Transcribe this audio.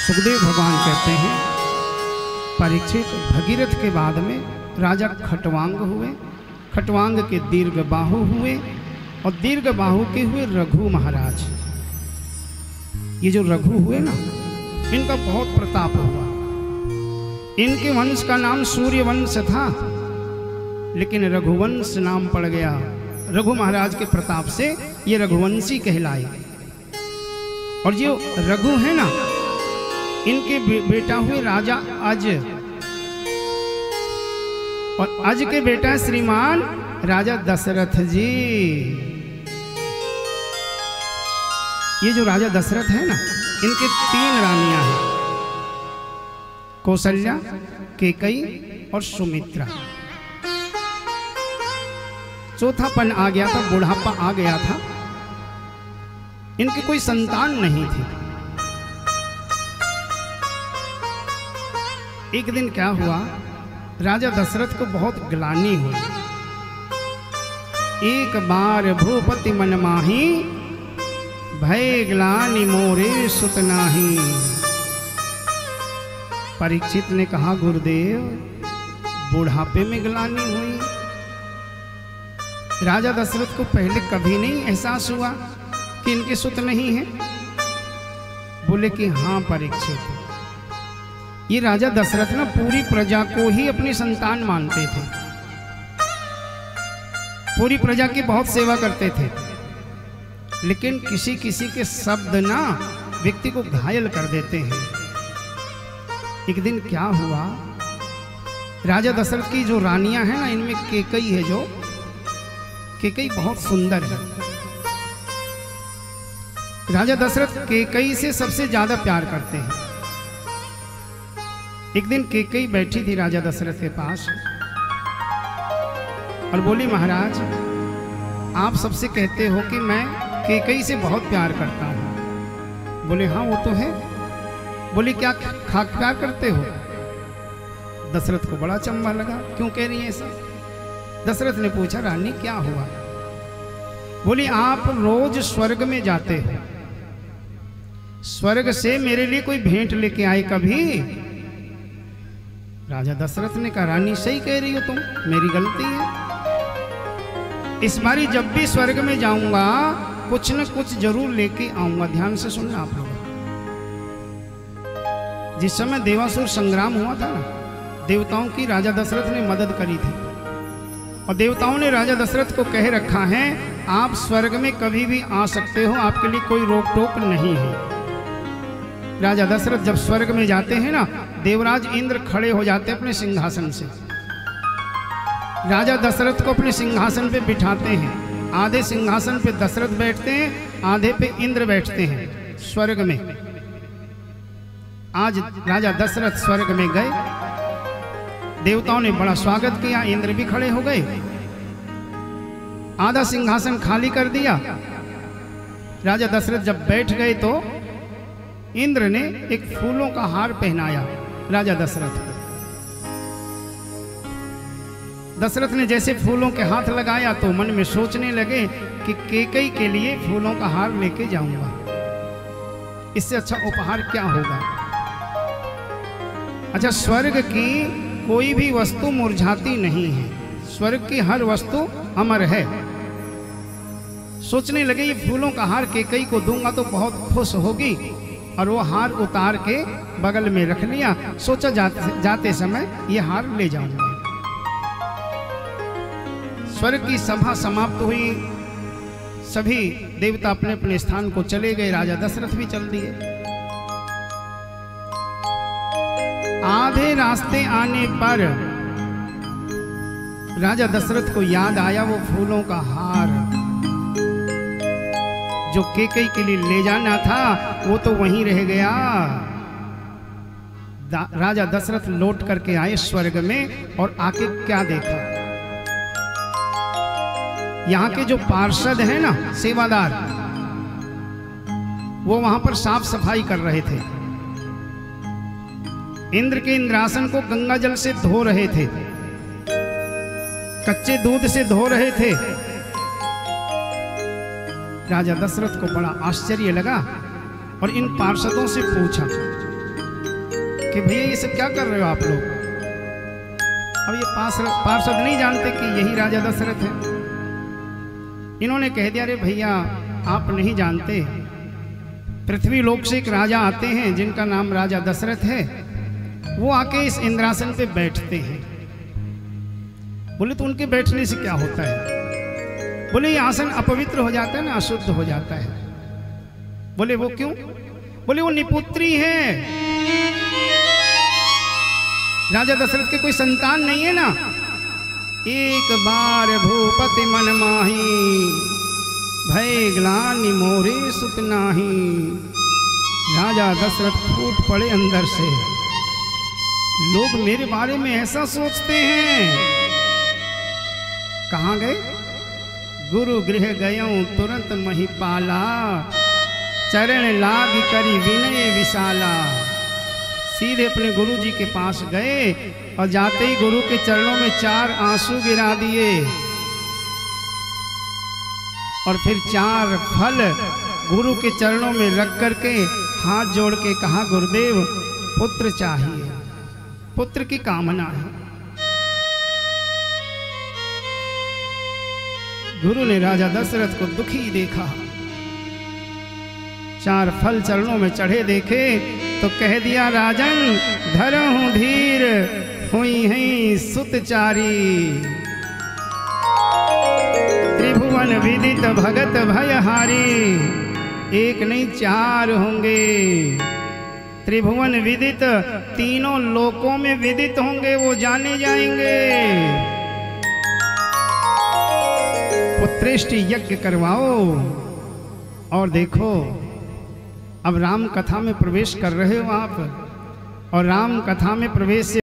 सुखदेव भगवान कहते हैं परीक्षित भगीरथ के बाद में राजा खटवांग हुए, खटवांग के दीर्घ बाहु हुए और दीर्घ बाहु के हुए रघु महाराज। ये जो रघु हुए ना, इनका बहुत प्रताप हुआ। इनके वंश का नाम सूर्यवंश था, लेकिन रघुवंश नाम पड़ गया। रघु महाराज के प्रताप से ये रघुवंशी कहलाए। और जो रघु है ना, इनके बेटा हुए राजा अज, और अज के बेटा श्रीमान राजा दशरथ जी। ये जो राजा दशरथ है ना, इनके 3 रानियां हैं, कौशल्या, केकई और सुमित्रा। चौथापन आ गया था, बुढ़ापा आ गया था, इनकी कोई संतान नहीं थी। एक दिन क्या हुआ, राजा दशरथ को बहुत ग्लानि हुई। एक बार भूपति मन माही, भय ग्लानि मोरे सुत नाही। परीक्षित ने कहा, गुरुदेव बुढ़ापे में ग्लानि हुई। राजा दशरथ को पहले कभी नहीं एहसास हुआ कि इनके सुत नहीं है। बोले कि हाँ परीक्षित, ये राजा दशरथ ना पूरी प्रजा को ही अपनी संतान मानते थे, पूरी प्रजा की बहुत सेवा करते थे, लेकिन किसी किसी के शब्द ना व्यक्ति को घायल कर देते हैं। एक दिन क्या हुआ, राजा दशरथ की जो रानियां हैं ना, इनमें केकई है, जो केकई बहुत सुंदर है। राजा दशरथ केकई से सबसे ज्यादा प्यार करते हैं। एक दिन केकई बैठी थी राजा दशरथ के पास और बोली, महाराज आप सबसे कहते हो कि मैं केकई से बहुत प्यार करता हूं। बोले हाँ वो तो है। बोली क्या खाक प्यार करते हो? दशरथ को बड़ा चंबा लगा, क्यों कह रही है ऐसा? दशरथ ने पूछा, रानी क्या हुआ? बोली आप रोज स्वर्ग में जाते हो, स्वर्ग से मेरे लिए कोई भेंट लेके आए कभी? राजा दशरथ ने कहा, रानी सही कह रही हो तुम, मेरी गलती है। इस बारी जब भी स्वर्ग में जाऊंगा कुछ न कुछ जरूर लेके आऊंगा। ध्यान से सुनना आप लोग। जिस समय देवासुर संग्राम हुआ था ना, देवताओं की राजा दशरथ ने मदद करी थी, और देवताओं ने राजा दशरथ को कह रखा है आप स्वर्ग में कभी भी आ सकते हो, आपके लिए कोई रोक टोक नहीं है। राजा दशरथ जब स्वर्ग में जाते हैं ना, देवराज इंद्र खड़े हो जाते अपने सिंहासन से, राजा दशरथ को अपने सिंहासन पे बिठाते हैं। आधे सिंहासन पे दशरथ बैठते हैं, आधे पे इंद्र बैठते हैं स्वर्ग में। आज राजा दशरथ स्वर्ग में गए, देवताओं ने बड़ा स्वागत किया, इंद्र भी खड़े हो गए, आधा सिंहासन खाली कर दिया। राजा दशरथ जब बैठ गए तो इंद्र ने एक फूलों का हार पहनाया राजा दशरथ को। दशरथ ने जैसे फूलों के हाथ लगाया तो मन में सोचने लगे कि केकई के लिए फूलों का हार लेके जाऊंगा, इससे अच्छा उपहार क्या होगा। अच्छा, स्वर्ग की कोई भी वस्तु मुरझाती नहीं है, स्वर्ग की हर वस्तु अमर है। सोचने लगे ये फूलों का हार केकई को दूंगा तो बहुत खुश होगी, और वो हार उतार के बगल में रख लिया। सोचा जाते समय ये हार ले जाऊंगा। स्वर्ग की सभा समाप्त हुई, सभी देवता अपने अपने स्थान को चले गए, राजा दशरथ भी चल दिए। आधे रास्ते आने पर राजा दशरथ को याद आया वो फूलों का हार जो केकई के लिए ले जाना था, वो तो वहीं रह गया। राजा दशरथ लौट करके आए स्वर्ग में, और आके क्या देखा, यहाँ के जो पार्षद हैं ना, सेवादार, वो वहां पर साफ सफाई कर रहे थे। इंद्र के इंद्रासन को गंगा जल से धो रहे थे, कच्चे दूध से धो रहे थे। राजा दशरथ को बड़ा आश्चर्य लगा और इन पार्षदों से पूछा, कि भैया ये सब क्या कर रहे हो आप लोग। अब ये पार्षद नहीं जानते कि यही राजा दशरथ है। इन्होंने कह दिया, अरे भैया आप नहीं जानते, पृथ्वी लोक से एक राजा आते हैं जिनका नाम राजा दशरथ है, वो आके इस इंद्रासन पे बैठते हैं। बोले तो उनके बैठने से क्या होता है। बोले ये आसन अपवित्र हो जाता है ना, अशुद्ध हो जाता है। बोले वो क्यों। बोले वो निपुत्री है, राजा दशरथ के कोई संतान नहीं है ना। एक बार भूपति मन माही, भय ग्लानि मोरे सुत नाही। राजा दशरथ फूट पड़े अंदर से, लोग मेरे बारे में ऐसा सोचते हैं। कहाँ गए। गुरु गृह गयऊं तुरंत महिपाला, चरण लाग करी विनय विशाला। सीधे अपने गुरु जी के पास गए और जाते ही गुरु के चरणों में 4 आंसू गिरा दिए और फिर 4 फल गुरु के चरणों में रख करके हाथ जोड़ के कहा, गुरुदेव पुत्र चाहिए, पुत्र की कामना है। गुरु ने राजा दशरथ को दुखी देखा, 4 फल चरणों में चढ़े देखे तो कह दिया, राजन धरहूं धीर, हुई हैं सुतचारी। त्रिभुवन विदित भगत भयहारी, एक नहीं 4 होंगे। त्रिभुवन विदित, तीनों लोकों में विदित होंगे, वो जाने जाएंगे। पुत्रेष्टि यज्ञ करवाओ। और देखो अब राम कथा में प्रवेश कर रहे हो आप, और राम कथा में प्रवेश से